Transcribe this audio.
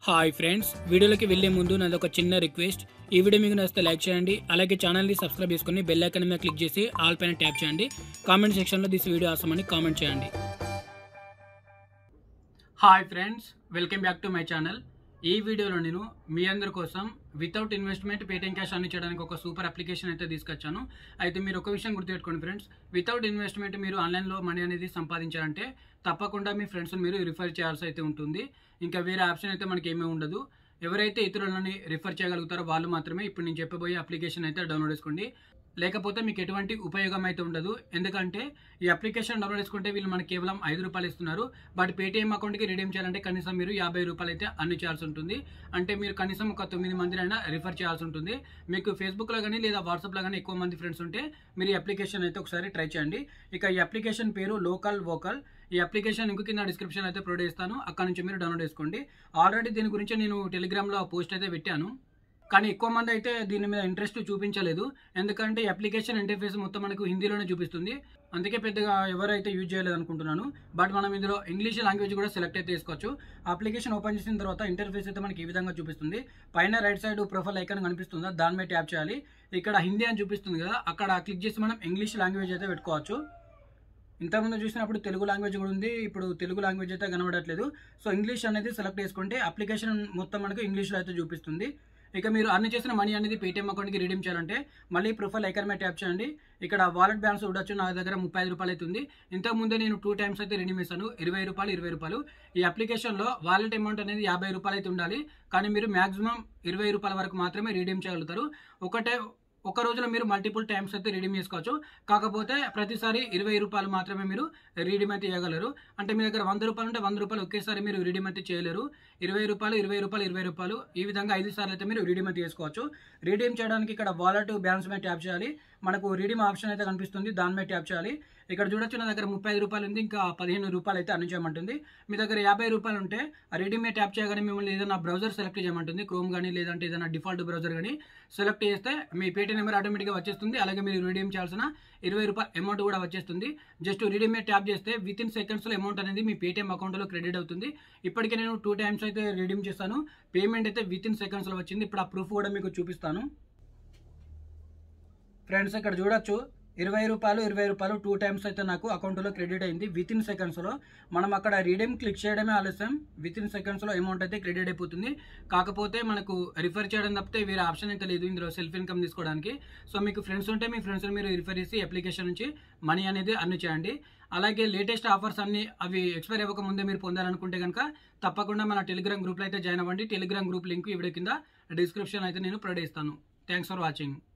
Hi friends, వీడియోలోకి వెళ్లే ముందు నాది ఒక చిన్న రిక్వెస్ట్. ఈ వీడియో మీకు నచ్చితే లైక్ చేయండి, అలాగే ఛానల్ని సబ్స్క్రైబ్ చేసుకుని బెల్ ఐకాన్ మీద క్లిక్ చేసి ఆల్ పైన ట్యాప్ చేయండి. కామెంట్ సెక్షన్లో దిస్ వీడియో ఆసమ్ అని కామెంట్ చేయండి. Hi friends, welcome back to my channel. ఈ వీడియోలో నేను మీ అందరి కోసం వితౌట్ ఇన్వెస్ట్మెంట్ పేటిఎం క్యాష్ అన్ని చేయడానికి ఒక సూపర్ అప్లికేషన్ అయితే తీసుకొచ్చాను. అయితే మీరు ఒక విషయం గుర్తుపెట్టుకోండి ఫ్రెండ్స్, వితౌట్ ఇన్వెస్ట్మెంట్ మీరు ఆన్లైన్లో మనీ అనేది సంపాదించాలంటే తప్పకుండా మీ ఫ్రెండ్స్ మీరు రిఫర్ చేయాల్సి అయితే ఉంటుంది. ఇంకా వేరే ఆప్షన్ అయితే మనకి ఏమీ ఉండదు. ఎవరైతే ఇతరులని రిఫర్ చేయగలుగుతారో వాళ్ళు మాత్రమే ఇప్పుడు నేను చెప్పబోయే అప్లికేషన్ అయితే డౌన్లోడ్ చేసుకోండి. లేకపోతే మీకు ఎటువంటి ఉపయోగం అయితే ఉండదు. ఎందుకంటే ఈ అప్లికేషన్ డౌన్లోడ్ చేసుకుంటే వీళ్ళు మనకి కేవలం ₹5 ఇస్తున్నారు. బట్ పేటీఎం అకౌంట్కి రిడీమ్ చేయాలంటే కనీసం మీరు ₹50 అయితే అన్ని చేయాల్సి ఉంటుంది. అంటే మీరు కనీసం ఒక 9 మందినైనా రిఫర్ చేయాల్సి ఉంటుంది. మీకు ఫేస్బుక్లో కానీ లేదా వాట్సాప్లో కానీ ఎక్కువ మంది ఫ్రెండ్స్ ఉంటే మీరు ఈ అప్లికేషన్ అయితే ఒకసారి ట్రై చేయండి. ఇక ఈ అప్లికేషన్ పేరు లోకల్ వోకల్. ఈ అప్లికేషన్ లింక్ కింద డిస్క్రిప్షన్ అయితే ప్రొవైడ్ చేస్తాను, అక్కడ నుంచి మీరు డౌన్లోడ్ చేసుకోండి. ఆల్రెడీ దీని గురించి నేను టెలిగ్రామ్లో పోస్ట్ అయితే పెట్టాను, కానీ ఎక్కువ మంది అయితే దీని మీద ఇంట్రెస్ట్ చూపించలేదు. ఎందుకంటే ఈ అప్లికేషన్ ఇంటర్ఫేస్ మొత్తం మనకు హిందీలోనే చూపిస్తుంది, అందుకే పెద్దగా ఎవరైతే యూజ్ చేయలేదు అనుకుంటున్నాను. బట్ మనం ఇందులో ఇంగ్లీష్ లాంగ్వేజ్ కూడా సెలెక్ట్ అయితే చేసుకోవచ్చు. అప్లికేషన్ ఓపెన్ చేసిన తర్వాత ఇంటర్ఫేస్ అయితే మనకి ఈ విధంగా చూపిస్తుంది. పైన రైట్ సైడ్ ప్రొఫైల్ ఐకాన్ కనిపిస్తుందా, దాని మీద ట్యాప్ చేయాలి. ఇక్కడ హిందీ అని చూపిస్తుంది కదా, అక్కడ క్లిక్ చేసి మనం ఇంగ్లీష్ లాంగ్వేజ్ అయితే పెట్టుకోవచ్చు. ఇంతకుముందు చూసినప్పుడు తెలుగు లాంగ్వేజ్ కూడా ఉంది, ఇప్పుడు తెలుగు లాంగ్వేజ్ అయితే కనబడట్లేదు. సో ఇంగ్లీష్ అనేది సెలెక్ట్ చేసుకుంటే అప్లికేషన్ మొత్తం మనకు ఇంగ్లీష్లో అయితే చూపిస్తుంది. ఇక మీరు అర్న్ చేసిన మనీ అనేది పేటీఎం అకౌంట్కి రిడీమ్ చేయాలంటే మళ్ళీ ప్రొఫైల్ ఐకాన్ మీద ట్యాప్ చేయండి. ఇక్కడ వాలెట్ బ్యాలెన్స్ చూడొచ్చు, నా దగ్గర ₹35 అయితే ఉంది. ఇంతకుముందే నేను 2 టైమ్స్ అయితే రిడీమ్ చేశాను, ₹20, ₹20. ఈ అప్లికేషన్లో వాలెట్ అమౌంట్ అనేది ₹50 అయితే ఉండాలి, కానీ మీరు మాక్సిమం ₹20 వరకు మాత్రమే రిడీమ్ చేయగలుగుతారు. ఒక రోజులో మీరు మల్టిపుల్ టైమ్స్ అయితే రిడీమ్ చేసుకోవచ్చు. కాకపోతే ప్రతిసారి ₹20 మాత్రమే మీరు రిడీమ్ అయితే చేయగలరు. అంటే మీ దగ్గర ₹100 ఉంటే ₹100 ఒకేసారి మీరు రిడీమ్ అయితే చేయలేరు. ₹20, ₹20, ₹20 ఈ విధంగా 5 సార్లు అయితే మీరు రిడీమ్ అయితే చేసుకోవచ్చు. రిడీమ్ చేయడానికి ఇక్కడ వాలెట్ బ్యాలెన్స్ మీద ట్యాప్ చేయాలి. మనకు రిడీమ్ ఆప్షన్ అయితే కనిపిస్తుంది, దాని మీద ట్యాప్ చేయాలి. ఇక్కడ చూడొచ్చు, నా దగ్గర ₹35 ఉంది, ఇంకా ₹15 అయితే అర్న్ చేయమంటుంది. మీ దగ్గర ₹50 ఉంటే ఆ రిడీమ్ మీద ట్యాప్ చేయగానే మిమ్మల్ని ఏదైనా బ్రౌజర్ సెలెక్ట్ చేయమంటుంది, క్రోమ్ కానీ లేదంటే ఏదైనా డిఫాల్ట్ బ్రౌజర్ కానీ సెలెక్ట్ చేస్తే మీ పేటీఎం నెంబర్ ఆటోమేటిక్గా వచ్చేస్తుంది. అలాగే మీరు రిడీమ్ చేయాల్సిన ₹20 అమౌంట్ కూడా వచ్చేస్తుంది. జస్ట్ రిడీమ్ మీద ట్యాప్ చేస్తే వితిన్ సెకండ్స్లో అమౌంట్ అనేది మీ పేటీఎం అకౌంట్లో క్రెడిట్ అవుతుంది. ఇప్పటికే నేను 2 టైమ్స్ అయితే రిడీమ్ చేస్తాను, పేమెంట్ అయితే వితిన్ సెకండ్స్లో వచ్చింది. ఇప్పుడు ఆ ప్రూఫ్ కూడా మీకు చూపిస్తాను. ఫ్రెండ్స్ ఇక్కడ చూడొచ్చు, ₹20 2 టైమ్స్ అయితే నాకు అకౌంట్లో క్రెడిట్ అయింది వితిన్ సెకండ్స్లో. మనం అక్కడ రిడీమ్ క్లిక్ చేయడమే ఆలస్యం, వితిన్ సెకండ్స్లో అమౌంట్ అయితే క్రెడిట్ అయిపోతుంది. కాకపోతే మనకు రిఫర్ చేయడం తప్పితే వేరే ఆప్షన్ అయితే లేదు ఇందులో సెల్ఫ్ ఇన్కమ్ తీసుకోవడానికి. సో మీకు ఫ్రెండ్స్ ఉంటే మీ ఫ్రెండ్స్ మీరు రిఫర్ చేసి అప్లికేషన్ నుంచి మనీ అనేది అర్న్ చేయండి. అలాగే లేటెస్ట్ ఆఫర్స్ అన్ని అవి ఎక్స్పైర్ అవ్వక ముందే మీరు పొందాలనుకుంటే కనుక తప్పకుండా మన టెలిగ్రామ్ గ్రూప్లో అయితే జాయిన్ అవ్వండి. టెలిగ్రామ్ గ్రూప్ లింక్ ఈ వీడియో కింద డిస్క్రిప్షన్ అయితే నేను ప్రొవైడ్ చేస్తాను. Thanks for watching.